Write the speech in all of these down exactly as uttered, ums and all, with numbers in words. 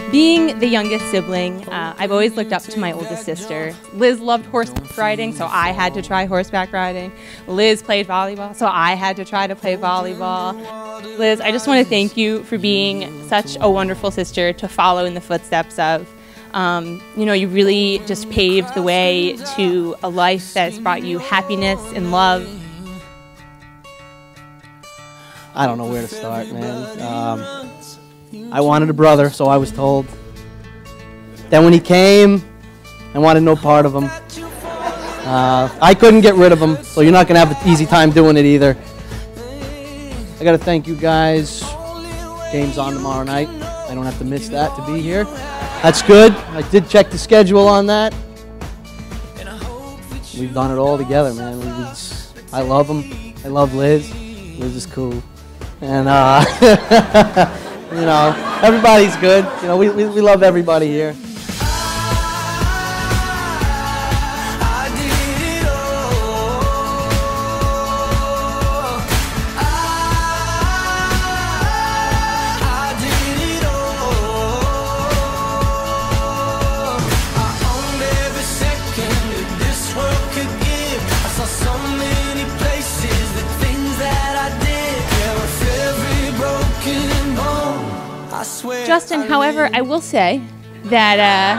Being the youngest sibling, uh, I've always looked up to my oldest sister. Liz loved horseback riding, so I had to try horseback riding. Liz played volleyball, so I had to try to play volleyball. Liz, I just want to thank you for being such a wonderful sister to follow in the footsteps of. Um, you know, you really just paved the way to a life that has brought you happiness and love. I don't know where to start, man. Um, I wanted a brother, so I was told. Then when he came, I wanted no part of him. Uh, I couldn't get rid of him, so you're not going to have an easy time doing it either. I got to thank you guys. Game's on tomorrow night. I don't have to miss that to be here. That's good. I did check the schedule on that. We've done it all together, man. We, we just, I love him. I love Liz. Liz is cool. And, uh, you know, everybody's good. You know, we, we, we love everybody here. Justin, however, I will say that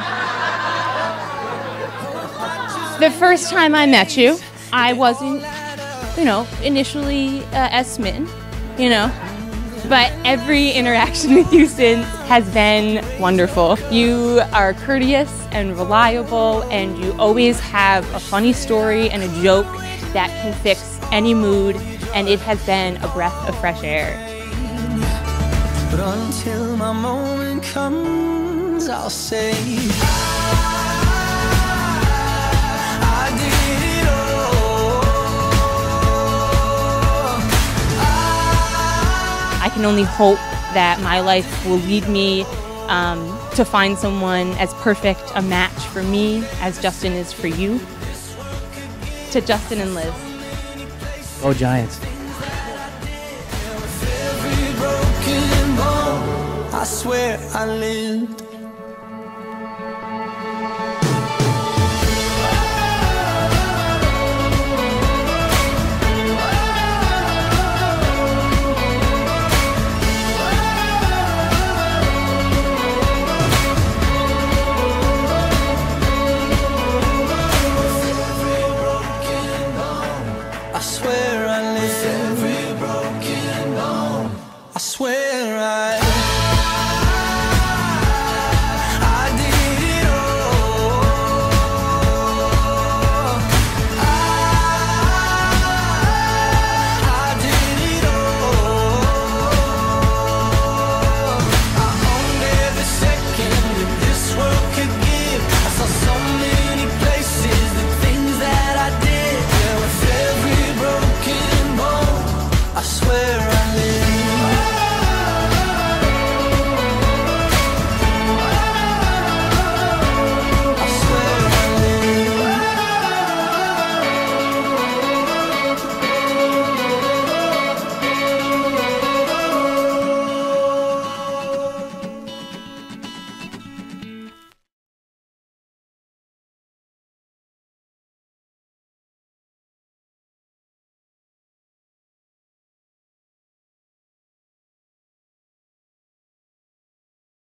uh, the first time I met you, I wasn't, you know, initially uh, as smitten, you know, but every interaction with you since has been wonderful. You are courteous and reliable, and you always have a funny story and a joke that can fix any mood, and it has been a breath of fresh air. But until my moment comes, I'll say I did it all. I can only hope that my life will lead me um, to find someone as perfect a match for me as Justin is for you. To Justin and Liz. Go Giants. I swear I lived. I swear